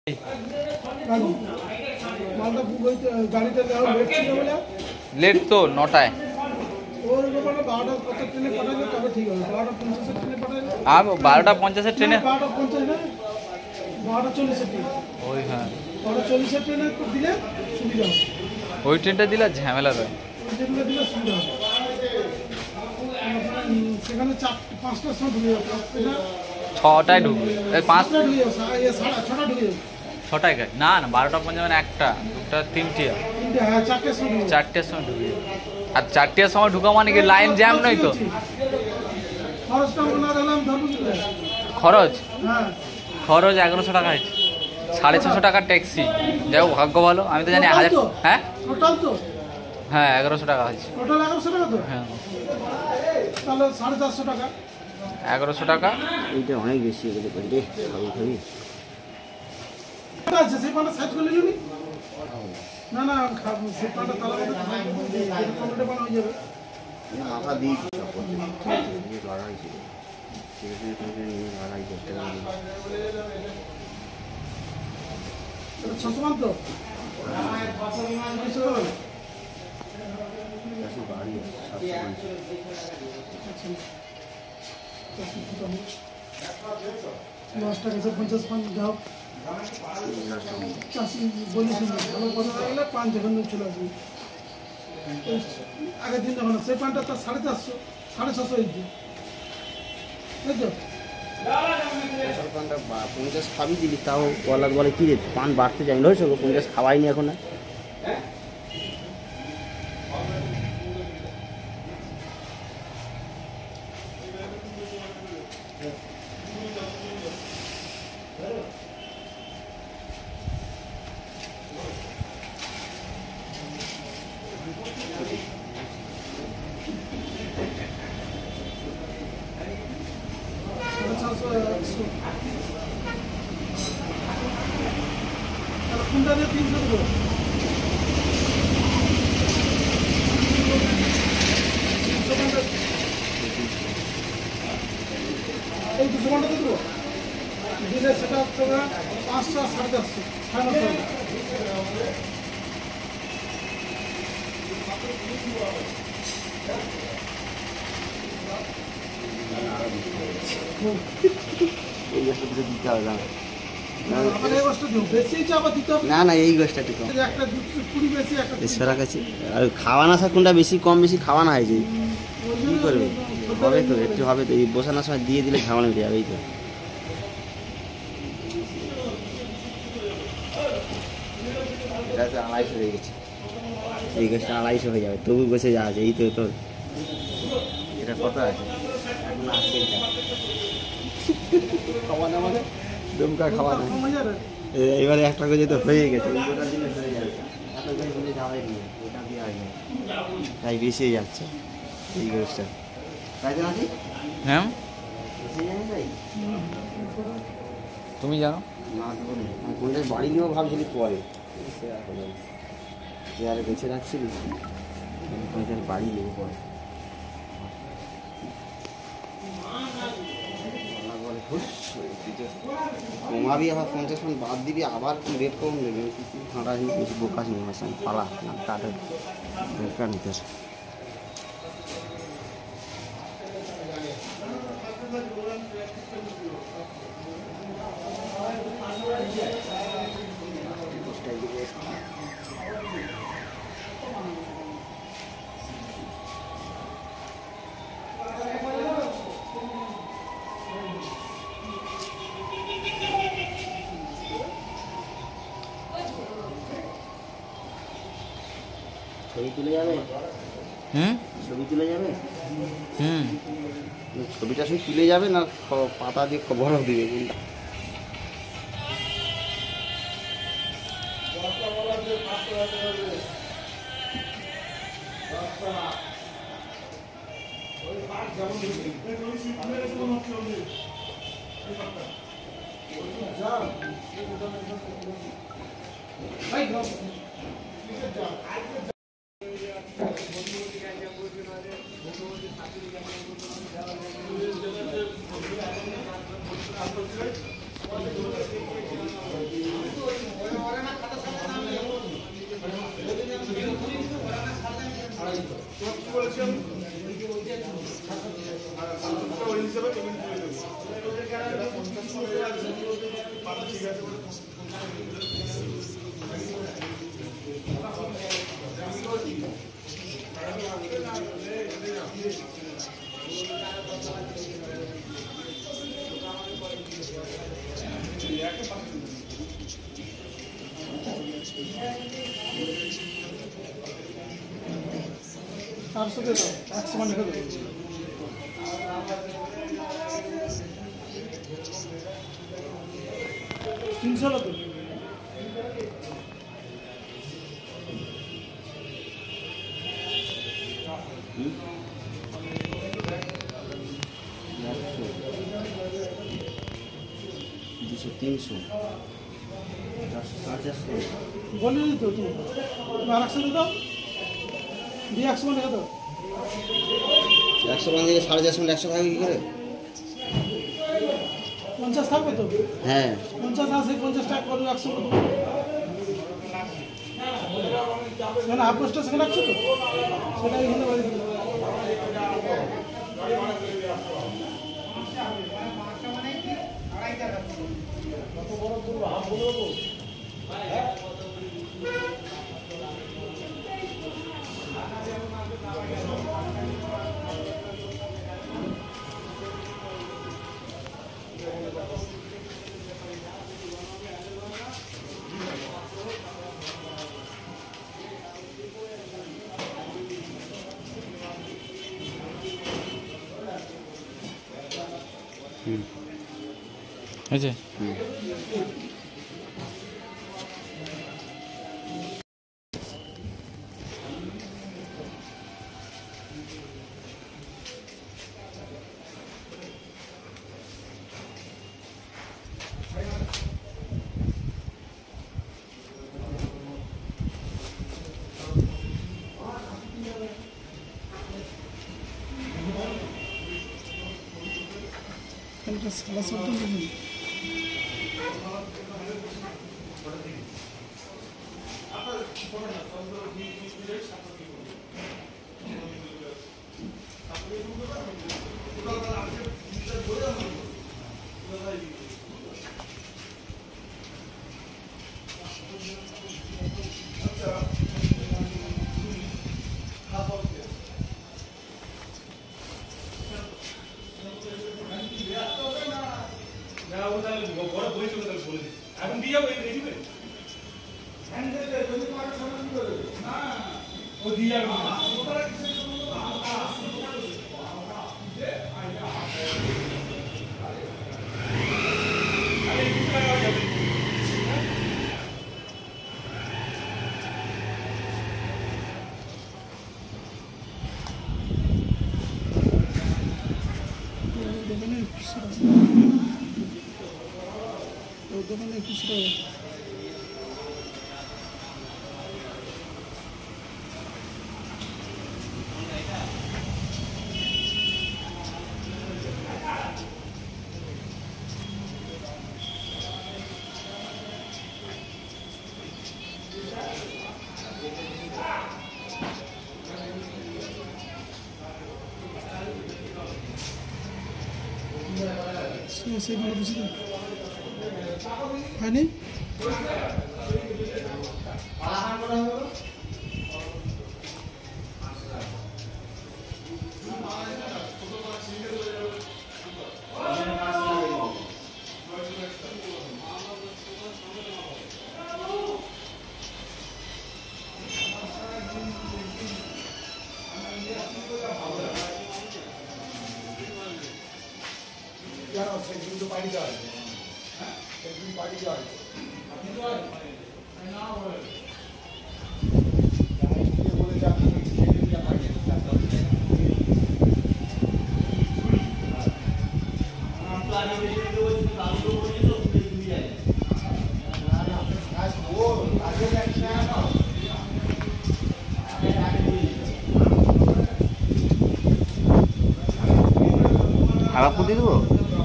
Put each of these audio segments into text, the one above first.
Late तो 9টায় अब 12:50 ट्रेने ওই হ্যাঁ 12:40 ট্রেনে দিলে সুবিধা হবে ওই ট্রেনটা দিলে ঝামেলা হয় সেখানে 5টার সময় ঢুকে যাবে 6টায় ঢুকবে 5টা ঢুকে যাবে 6:30 ঢুকে যাবে 6টায় না না 12:50 মানে একটা দুটো তিনটে হ্যাঁ 4টার সময় ঢুকে যাবে আর 4টার সময় ঢুকা মানে কি লাইন জ্যাম নয় তো খরচটা বলা দিলাম খরচ হ্যাঁ খরচ 1100 টাকা আছে 650 টাকার ট্যাক্সি যাও ভাগ্য ভালো আমি তো জানি 1000 হ্যাঁ টোটাল তো হ্যাঁ 1100 টাকা আছে টোটাল 1100 টাকা তো হ্যাঁ তাহলে 450 টাকা 1100 টাকা এইটা অনেক বেশি হয়ে গেছে রে খাবি আছে সেই পাটা সাইজ করে নিবি না না খাবো সেই পাটা তালা মধ্যে টমেটো বানা হয়ে যাবে মাথা দিই লাগাইছি লাগাই করতে হবে 600 মান তো বাড়ি 50 পান দাও চাষি বলিস ভালো কথা লাগলে পান যখন চলে আসবে আগের দিন যখন সেই পানটা তার 450 650 হয়েছে তাই তো পানটা 50 খাবি দিলি তাও বলার বলে কি রে পান বাড়তে যাই না 50 খাওয়াইনি এখন না এই 200 টাকা দেবো দিলে সেটা হচ্ছে 500 450 এই গাছটা দিতে হবে না না এই গাছটা একটু কাছে আর খাওয়ানো কোনটা বেশি কম বেশি খাওয়ানো হয়েছে কি করবে হবে তো একটু হবে তো এই বসানোর সময় দিয়ে দিলে ঝামেলা মিটে যাবে এই তো এটা তো 250 হয়ে গেছে এই গাছটা 250 হয়ে যাবে তবু বসে যাওয়া আছে এই তো তোর এটা কত আছে এখন আসছে খাওয়া না মানে দমকা খাওয়া না এবারে একটা করে তো হয়ে গেছে ওটা দিলে হয়ে যাবে এত করে বলে যাওয়াই নেই ওটা দিয়ে আসবে তাই বেশি যাচ্ছে এই গাছটা তাই তো নাকি হ্যাঁ তুমি জানো না আমি কোনটা বাড়ি নিয়েও ভাবছিলি পরে চেয়ারে বেছে রাখছিলি কোনটা বাড়ি নেবো পরে কমাবি আবার 50 মান বাদ দিবি আবার কি রেট কম নেবে ঠান্ডা বেশি বোকাস নিয়ে আসেন পালা না কাঠের দরকার নিতেছে ছবি তুলে যাবে ছবি তুলে যাবে ছবিটা শুধু তুলে যাবে না পাতা দিয়ে বরফ দিবে 400 दे दो 100 मान लिख दो 300 लो 300 बोले तो तुम 1200 दे दो দিয়ে 100 মান লিখ দো 100 মান দিয়ে 450 মান 100 থাকবে কি করে 50 থাকবে তো হ্যাঁ 50 আছে 50 টাকা করে 100 করে মানে হাফ পোস্টটা সেখানে রাখছো তো সেটা এখানে বাড়ি দিও কত বড় দূর হাফ বলবো হয়েছে এটা সালা সবটা নেই এখন দিয়ে যাবো এই দিবে না ও দিয়ে যাবে দোকানে খুচরা সেগুলো বুঝতে হয়নি কিন্তু পানি দেওয়া হয় হ্যাঁ একদিন পানি দেওয়া হয় আপনি তো না হয় বলে যে আপনি আবার পুঁতে দেবো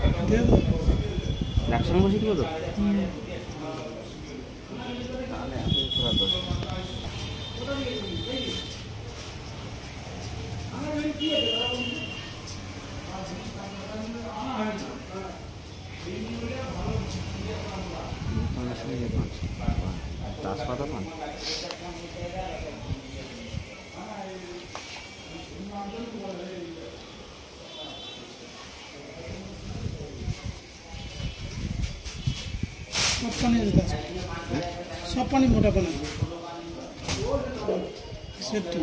একসঙ্গে বসে দেবো তো তাজপাতা পান পানি যেতে সব পানি মোটা পানি সেফটি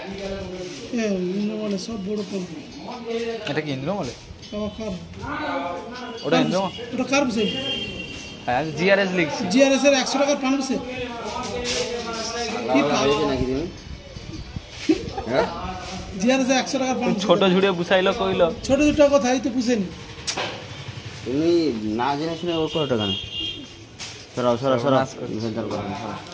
মানে সব বড় পানি। এটা কি ইন্দ্রমলে? ওটা ওটা ইন্দ্রমল? ওটা কার্ভ সেট। হ্যাঁ জিআরএস লিখছি। জিআরএস এর 100 টাকার পানির সেট। কি হয়েছে নাকি তুমি? হ্যাঁ জিআরএস এর 100 টাকার পানির ছোট ঝুড়ে বুঝাইলো কইলো। ছোট ছোট কথাই তো পুষেনি। তুমি না জেনে শুনে ও করো টাকা না। সরাও সরাও সরাও ভেতর করো না, সরাও।